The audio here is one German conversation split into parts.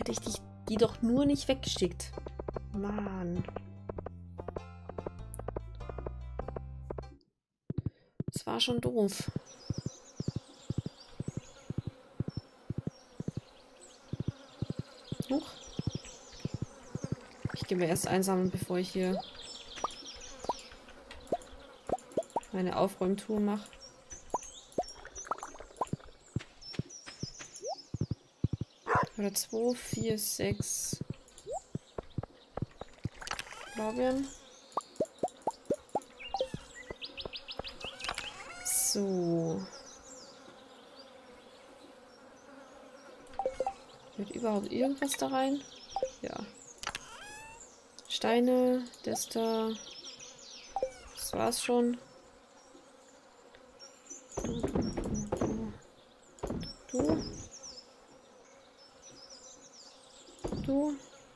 hätte ich die doch nur nicht weggeschickt. Mann. Das war schon doof. Huch. Ich gehe mir erst einsammeln, bevor ich hier meine Aufräumtour mache. Oder 2, 4, 6 Blaubeeren. So. Wird überhaupt irgendwas da rein? Ja. Steine, das da. Das war's schon. Du. Du.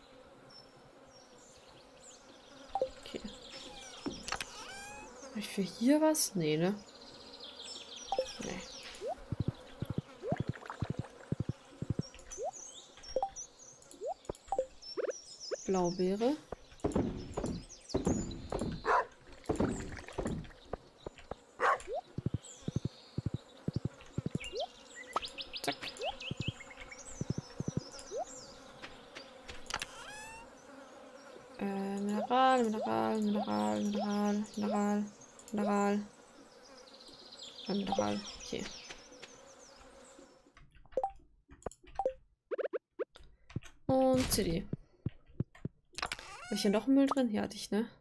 Okay. Habe ich für hier was? Nee, ne? Nee. Blaubeere. Zack. Mineral, Mineral, Mineral, Mineral, Mineral, Mineral. Mineral. Okay. Und CD. Habe ich hier noch Müll drin? Hier hatte ich, ne?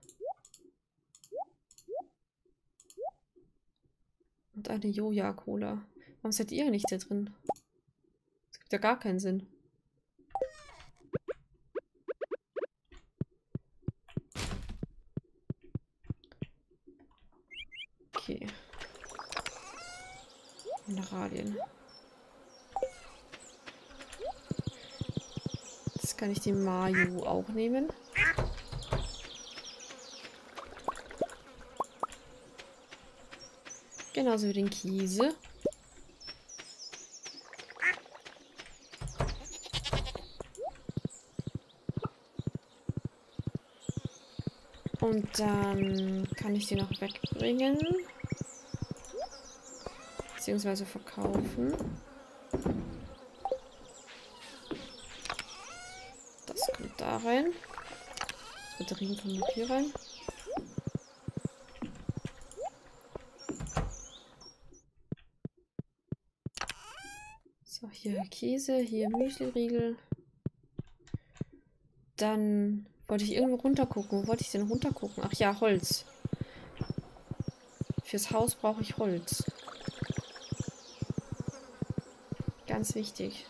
Und eine Joja-Cola. Warum seid ihr nicht da drin? Das gibt ja gar keinen Sinn. Okay. Mineralien. Jetzt kann ich die Mayo auch nehmen. Genauso wie den Käse. Und dann kann ich die noch wegbringen. Beziehungsweise verkaufen. Das kommt da rein. Batterien kommen hier rein. So, hier Käse, hier Müsliriegel. Dann wollte ich irgendwo runtergucken. Wo wollte ich denn runtergucken? Ach ja, Holz. Fürs Haus brauche ich Holz. Ganz wichtig.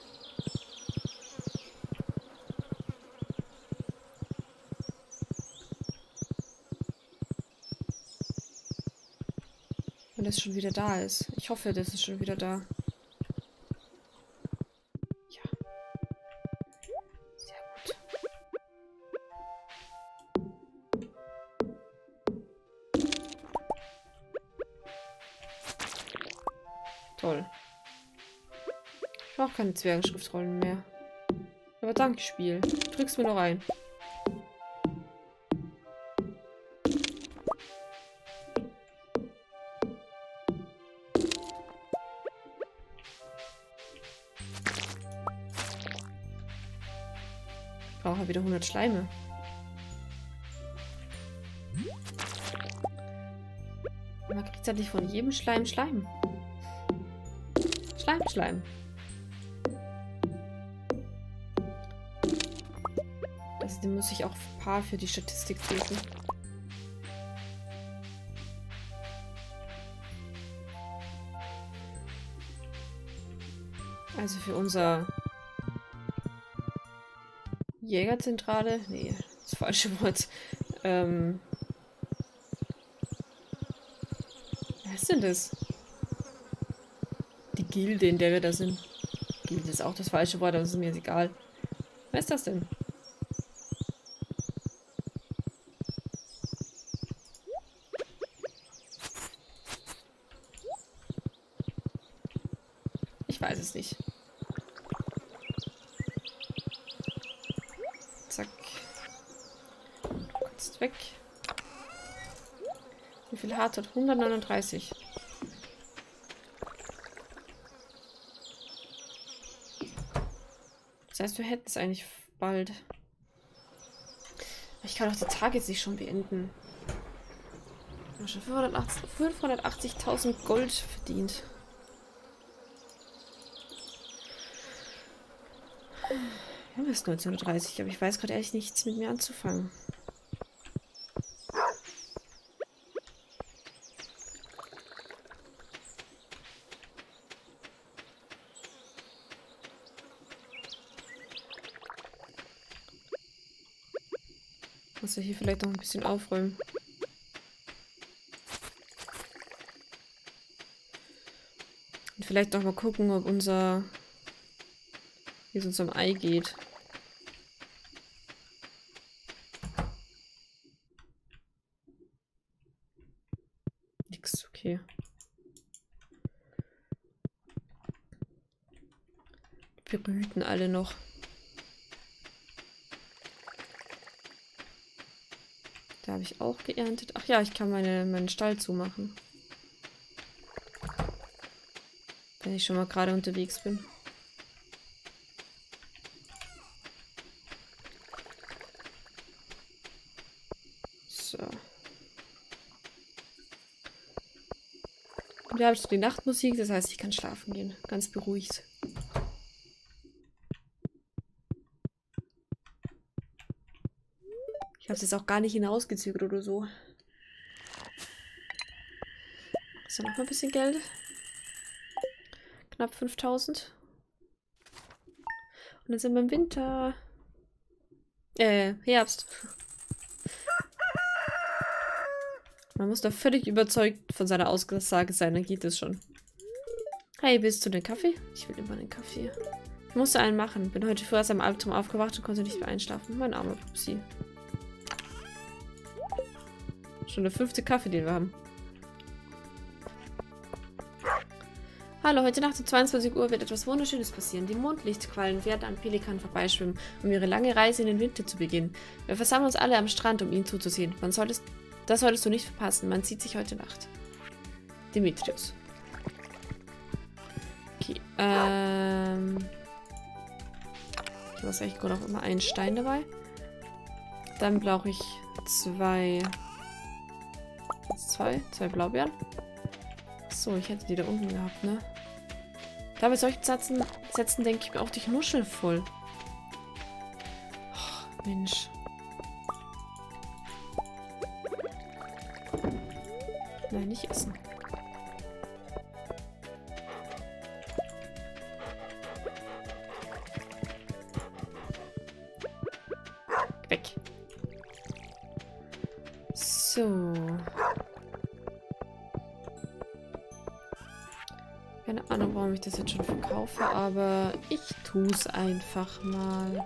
Wenn das schon wieder da ist. Ich hoffe, das ist schon wieder da. Ja. Sehr gut. Toll. Ich brauche keine Zwergenschriftrollen mehr. Aber danke, Spiel. Drück's mir noch ein. Ich brauche wieder 100 Schleime. Man kriegt ja nicht von jedem Schleim Schleim. Schleim, Schleim. Also den muss ich auch ein paar für die Statistik suchen. Also für unser Jägerzentrale. Nee, das falsche Wort. Was ist denn das? Die Gilde, in der wir da sind. Gilde ist auch das falsche Wort, aber das ist mir jetzt egal. Was ist das denn? Ich weiß es nicht. Jetzt weg. Wie viel Hart hat? 139. Das heißt, wir hätten es eigentlich bald. Ich kann auch die Tage jetzt nicht schon beenden. Ich habe schon 580.000 Gold verdient. Wir haben erst 1930, aber ich weiß gerade echt nichts mit mir anzufangen. Muss ich hier vielleicht noch ein bisschen aufräumen. Und vielleicht noch mal gucken, ob wie es uns am Ei geht. Nix, okay. Wir brüten alle noch. Da habe ich auch geerntet. Ach ja, ich kann meinen Stall zumachen. Wenn ich schon mal gerade unterwegs bin. So. Und wir haben jetzt die Nachtmusik, das heißt, ich kann schlafen gehen. Ganz beruhigt. Ich habe es jetzt auch gar nicht hinausgezögert oder so. So, noch mal ein bisschen Geld. Knapp 5.000. Und dann sind wir im Winter. Herbst. Man muss da völlig überzeugt von seiner Aussage sein, dann geht es schon. Hey, willst du den Kaffee? Ich will immer den Kaffee. Ich musste einen machen. Bin heute früh aus einem Albtraum aufgewacht und konnte nicht mehr einschlafen. Mein armer Pupsi. Schon der 5. Kaffee, den wir haben. Hallo, heute Nacht um 22 Uhr wird etwas Wunderschönes passieren. Die Mondlichtquallen werden am Pelikan vorbeischwimmen, um ihre lange Reise in den Winter zu beginnen. Wir versammeln uns alle am Strand, um ihnen zuzusehen. Das solltest du nicht verpassen. Man sieht sich heute Nacht. Demetrius. Okay, ich habe eigentlich gerade auch immer einen Stein dabei. Dann brauche ich zwei Blaubeeren. So, ich hätte die da unten gehabt, ne? Da bei solchen Sätzen denke ich mir auch die Nuschel voll. Oh, Mensch. Nein, nicht essen. Weg. So. Keine Ahnung, warum ich das jetzt schon verkaufe, aber ich tue es einfach mal.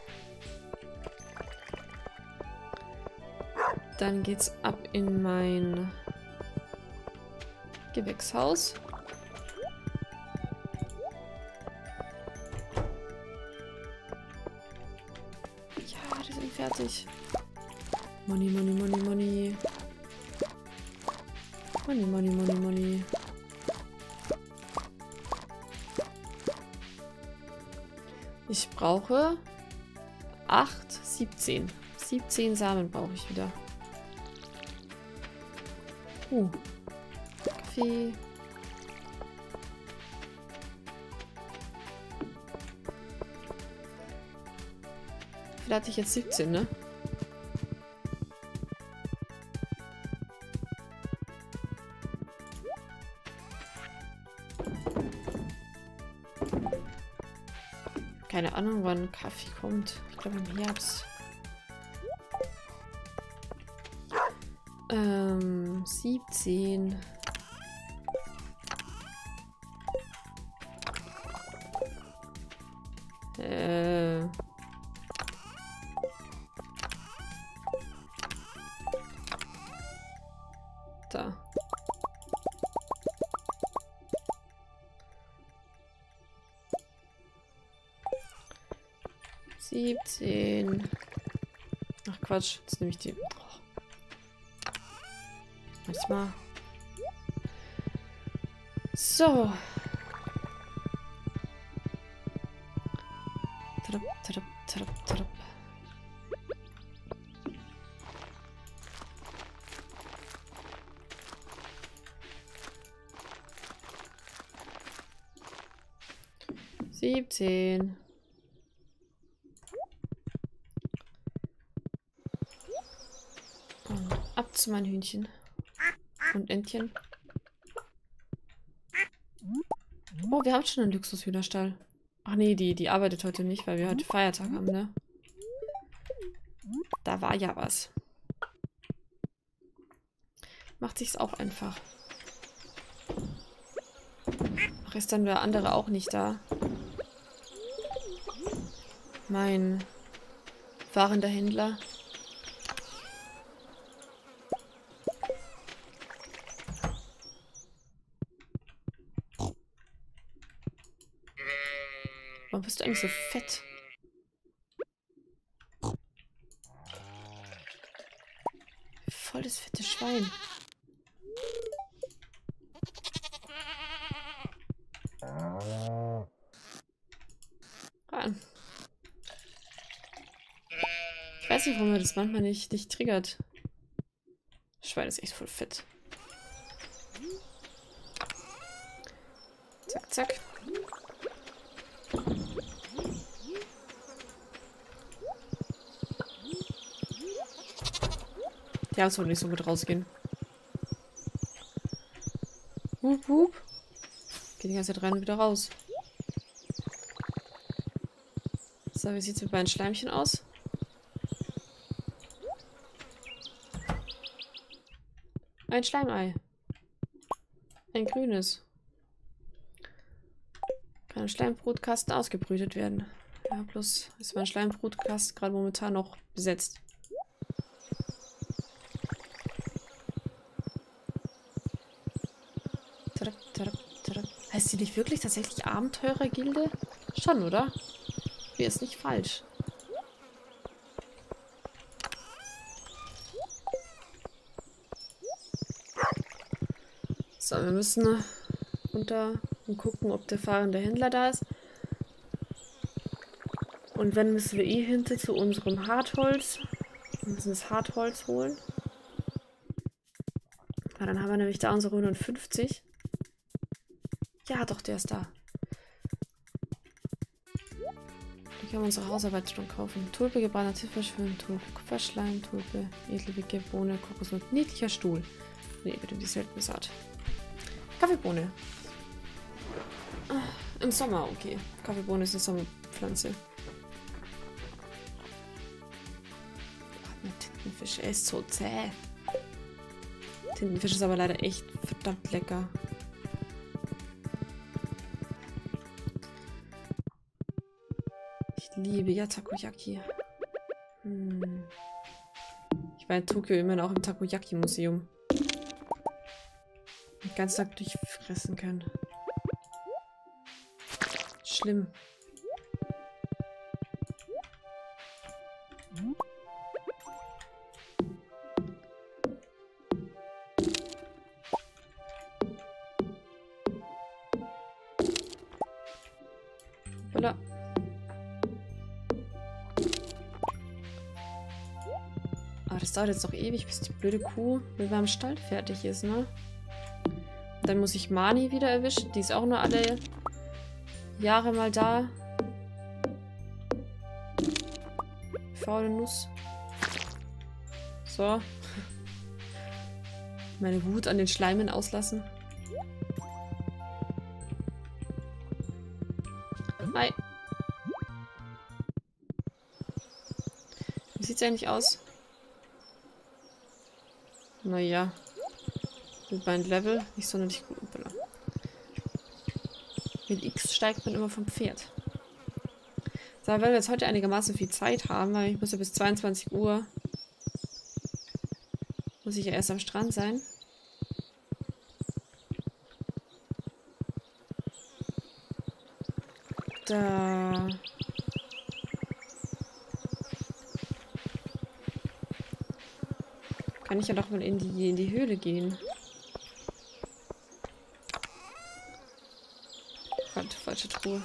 Dann geht's ab in mein Gewächshaus. Ja, die sind fertig. Money, money, money, money. Money, money, money, money. Ich brauche 17. 17 Samen brauche ich wieder. Kaffee. Vielleicht hatte ich jetzt 17, ne? Keine Ahnung, wann Kaffee kommt. Ich glaube im Herbst. 17. Da. 17. Ach Quatsch, jetzt nehme ich die. Oh. Manchmal. So. Tadap, tadap, tadap, tadap. Siebzehn. Ab zu meinen Hühnchen. Und Entchen. Oh, wir haben schon einen Luxushühnerstall. Ach nee, die arbeitet heute nicht, weil wir heute Feiertag haben, ne? Da war ja was. Macht sich's auch einfach. Ach, ist dann der andere auch nicht da? Mein fahrender Händler. Warum bist du eigentlich so fett? Voll das fette Schwein. Ran. Ich weiß nicht, warum er das manchmal nicht triggert. Das Schwein ist echt voll fett. Zack, zack. Ja, es soll nicht so gut rausgehen. Hup, hup. Geht die ganze Zeit rein und wieder raus. So, wie sieht es mit meinen Schleimchen aus? Ein Schleimei. Ein grünes. Kann im Schleimbrutkasten ausgebrütet werden. Ja, bloß ist mein Schleimbrutkasten gerade momentan noch besetzt. Heißt die nicht wirklich tatsächlich Abenteurergilde? Schon, oder? Mir ist nicht falsch. So, wir müssen runter und gucken, ob der fahrende Händler da ist. Und wenn, müssen wir hinter zu unserem Hartholz. Wir müssen das Hartholz holen. Weil dann haben wir nämlich da unsere 150. Ja, doch, der ist da. Die können wir unsere Hausarbeit schon kaufen. Tulpe, gebratener Zifferschwimmen, Tulpe, Kupferschleim, Tulpe, edle Bohne, Kokosnuss, niedlicher Stuhl. Nee, bitte die seltene Saat. Kaffeebohne. Ah, im Sommer, okay. Kaffeebohne ist eine Sommerpflanze. Tintenfisch, er ist so zäh. Tintenfisch ist aber leider echt verdammt lecker. Ich liebe ja Takoyaki. Ich war in Tokio immerhin auch im Takoyaki-Museum. Den ganzen Tag durchfressen können. Schlimm. Voilà. Aber das dauert jetzt noch ewig, bis die blöde Kuh mit meinem Stall fertig ist, ne? Und dann muss ich Mani wieder erwischen. Die ist auch nur alle Jahre mal da. Faule Nuss. So. Meine Wut an den Schleimen auslassen. Hi. Wie sieht's eigentlich aus? Naja. Mit meinem Level nicht sonderlich gut. Mit X steigt man immer vom Pferd. So, weil wir jetzt heute einigermaßen viel Zeit haben, weil ich muss ja bis 22 Uhr muss ich ja erst am Strand sein. Da kann Kann ich ja doch mal in die Höhle gehen. Gott, falsche Truhe.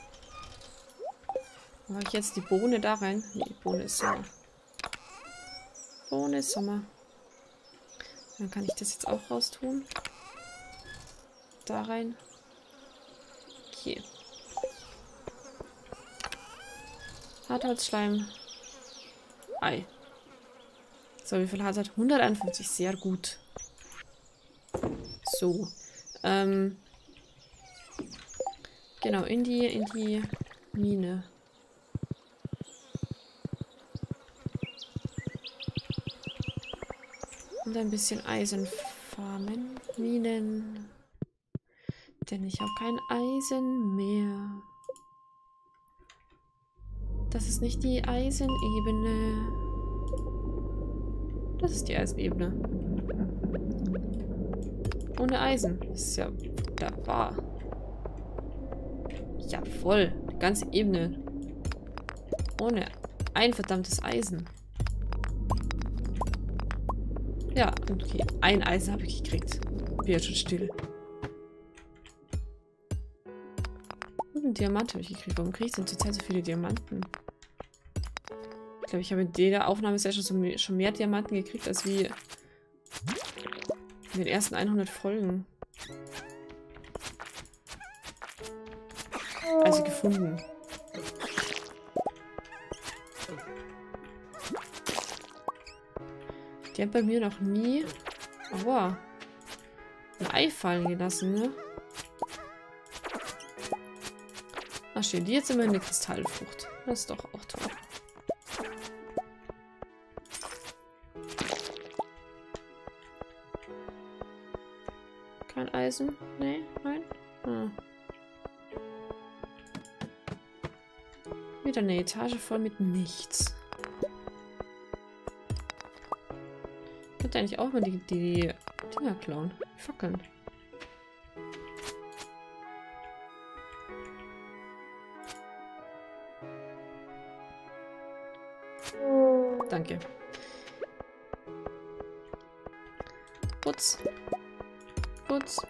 Mache ich jetzt die Bohne da rein? Nee, Bohne ist Sommer. Bohne ist Sommer. Dann kann ich das jetzt auch raustun. Da rein. Okay. Hartholzschleim. Ei. So, wie viel Hartholz? 151. Sehr gut. So. Genau, in die Mine. Und ein bisschen Eisen farmen. Minen. Denn ich habe kein Eisen mehr. Das ist nicht die Eisenebene. Das ist die Eisenebene. Ohne Eisen. Das ist ja wunderbar. Ja, voll. Die ganze Ebene. Ohne ein verdammtes Eisen. Ja, okay. Ein Eisen habe ich gekriegt. Bin jetzt schon still. Und einen Diamant habe ich gekriegt. Warum kriege ich denn zurzeit so viele Diamanten? Ich glaube, ich habe in der Aufnahmesession schon mehr Diamanten gekriegt, als wie in den ersten 100 Folgen. Also gefunden. Die hat bei mir noch nie ein Ei fallen gelassen, ne? Ach schön, die jetzt immer eine Kristallfrucht. Das ist doch auch toll. Kein Eisen? Nee, nein? Hm. Wieder eine Etage voll mit nichts. Ich könnte eigentlich auch mal die Dinger klauen. Die Fackeln. Danke. Putz. Putz.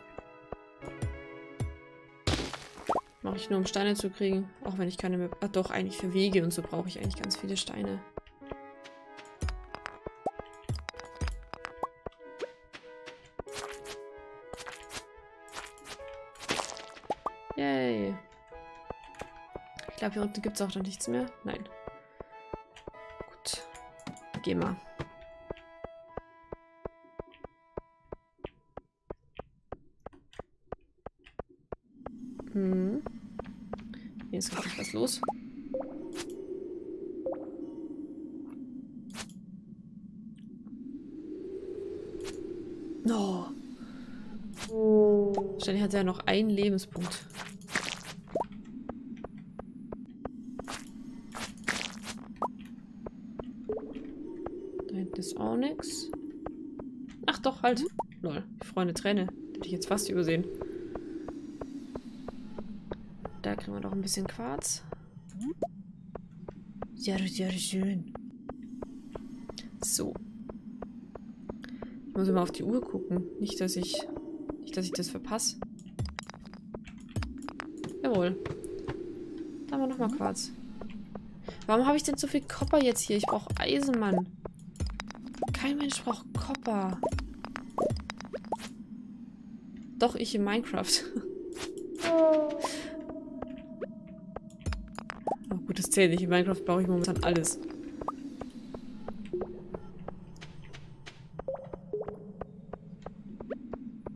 Mache ich nur, um Steine zu kriegen. Auch wenn ich keine mehr... Ach doch, eigentlich für Wege und so brauche ich eigentlich ganz viele Steine. Yay. Ich glaube, hier unten gibt es auch noch nichts mehr. Nein. Gut. Geh mal. Hm. Hier ist richtig was los. No. Wahrscheinlich hat er noch einen Lebenspunkt. Da hinten ist auch nichts. Ach doch, halt. Lol, die Freunde Träne. Hätte ich jetzt fast übersehen. Da kriegen wir noch ein bisschen Quarz. Ja, schön. So. Ich muss immer auf die Uhr gucken. Nicht, dass ich das verpasse. Jawohl. Da haben wir nochmal Quarz. Warum habe ich denn so viel Kopper jetzt hier? Ich brauche Eisen, Mann. Kein Mensch braucht Kopper. Doch, ich in Minecraft. Oh, gut, das zählt nicht. In Minecraft brauche ich momentan alles.